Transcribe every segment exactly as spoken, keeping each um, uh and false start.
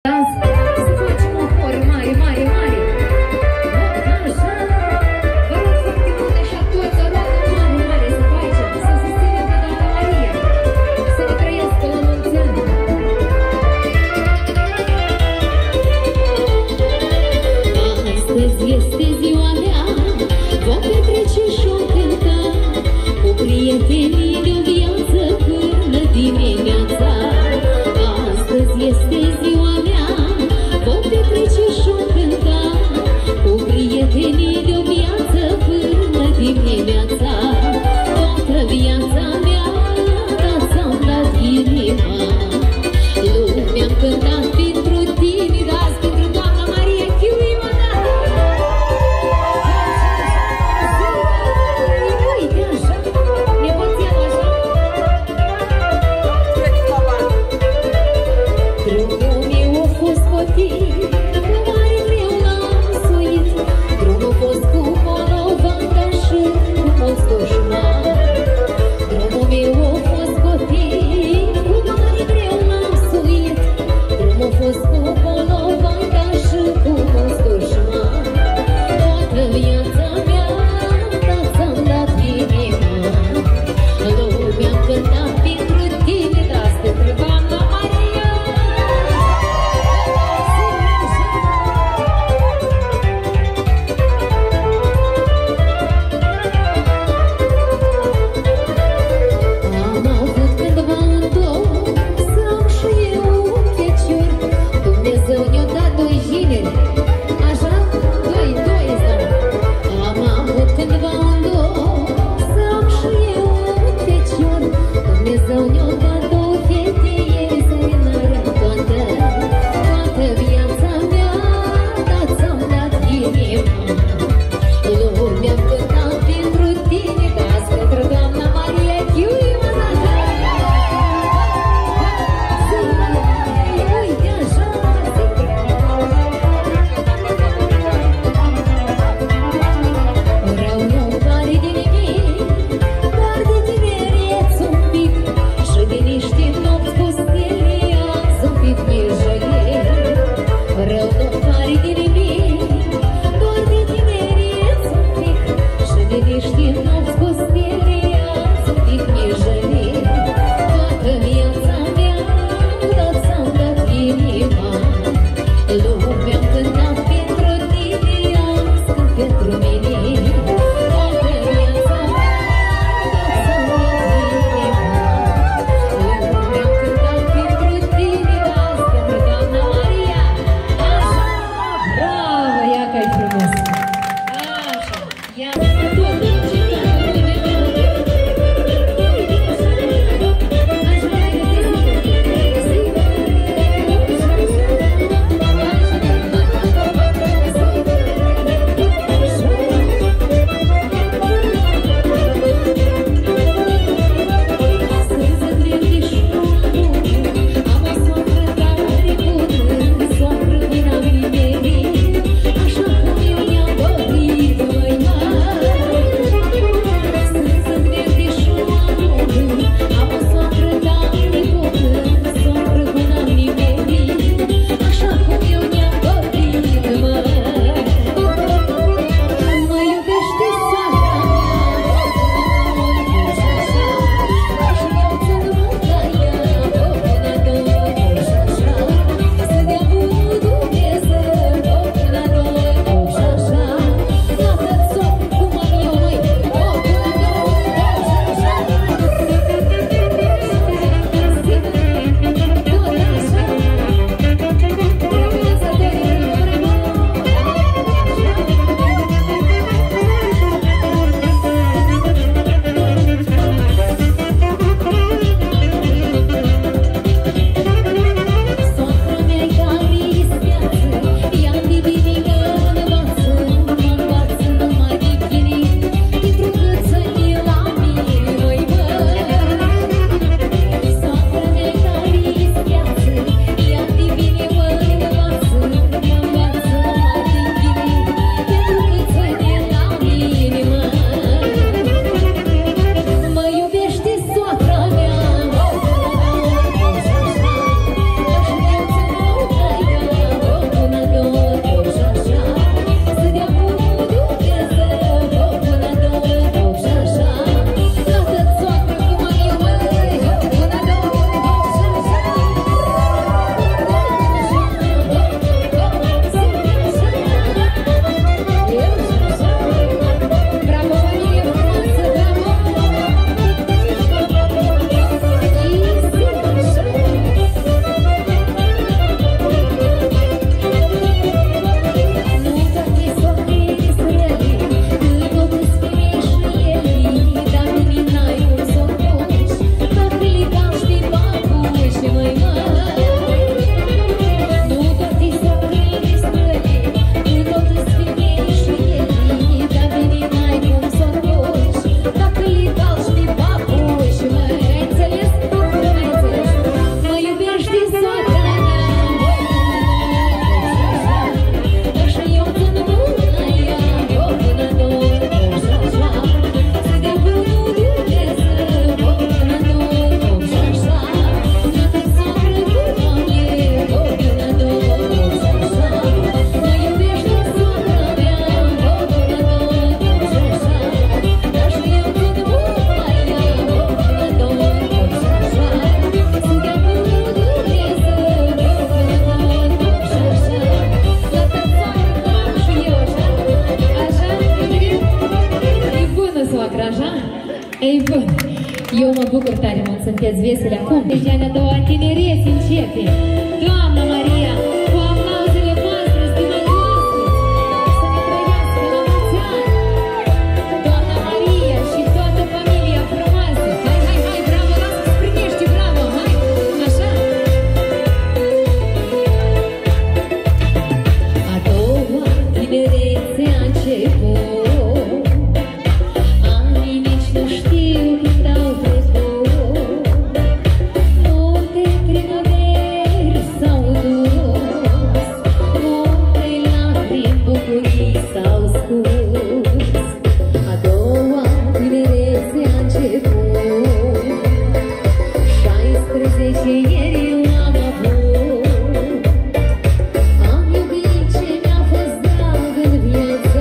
Este ziua mea, sunteți veseli acum. Deci a doua tinerețe începe. Doamna Maria, cu aplauzele voastre, stimați oaspeți, să ne trăiască la mulți ani. Doamna Maria și toată familia frumoasă. Hai, hai, hai, bravo, lasă-ți primești, bravo, hai, așa. A doua tinerețe a început, anii nici nu știu când au trecut. Multe primăveri s-au dus, multe lacrimi, bucurii s-au scurs. A doua tinerețe a început, șaisprezece ieri eu am avut. Am iubit ce mi-a fost drag în viață,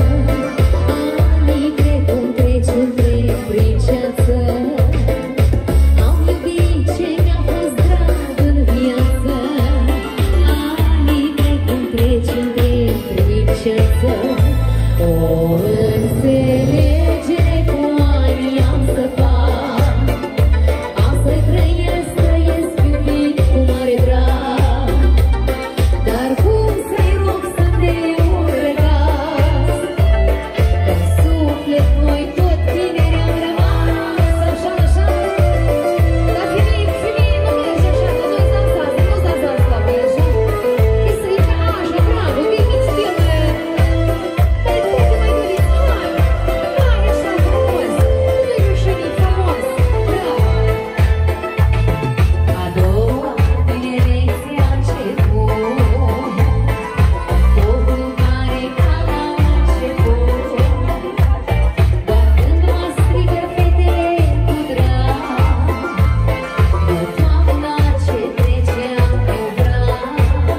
anii trec cum treci un tren prin ceață. Am iubit ce mi-a fost drag în viață, anii trec cum treci un tren prin ceață. O înțelegere cu ani am să fac, am să trăiesc, trăiesc iubit cu mare drag. Dar cum să-i rog să ne un răgaz, în suflet noi tot tineri am rămas. Așa, așa, dar femei, femei nu merge așa, că noi dansați, nu dansați la voi așa. E să-i ca așa, bravo, veniți filme, dar cum mai veniți, hai, hai așa frumos, nu-i rușinit frumos, bravo. A doua tinerețe a început, totul pare ca la început. Doar când mă strigă fetele cu drag, de toamna ce treceam pe brad.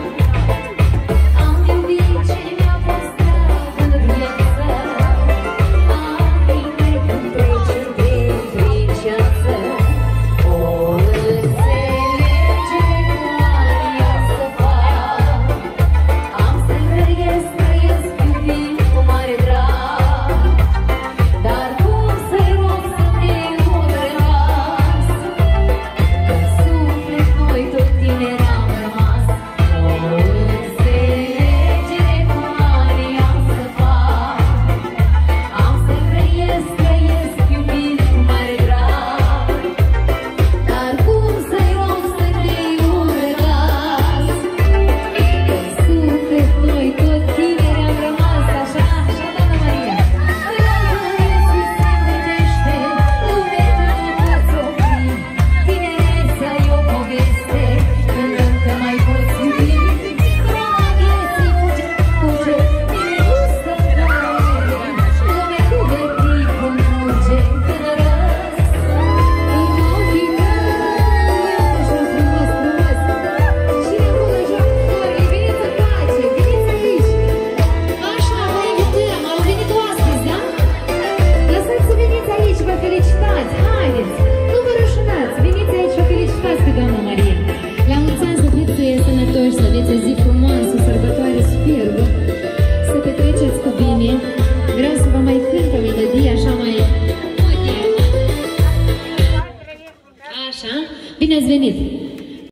Am iubit ce mi-a fost drag în viață, anii trec cum treci un tren prin ceață. O înțelegere cu ani am să fac, am să trăiesc, trăiesc iubit cu mare drag. Dar cum să-i rog să ne un răgaz, în suflet noi tot tineri am rămas. O înțelegere cu ani am să fac, am să trăiesc, trăiesc iubit cu mare drag. Dar cum să-i rog să ne un răgaz, în suflet noi tot tineri am rămas. Așa, așa, doamna Maria. Vieții se învârtește, lumea nu poți opri, tinerețea e o poveste, când încă mai poți iubi. Rola vieții fuge, fuge, nimeni nu stă în cale, lumea cu verticul fuge, când răs. În ochii tăi, așa frumos, frumos. Și acolo joc flori, veniți în pace, veniți aici. Așa, vă invităm, au venit oaspeți, da? Lăsați să veniți aici, vă felicitați, haideți, nu vă rușinați, veniți aici, vă felicitați pe doamna Maria. La mulți ani să fiți sănătoși, să aveți o zi frumoasă, o sărbătoare superbă, să petreceți cu bine. Vreau să vă mai cânt o melodie așa mai... Așa, bine ați venit!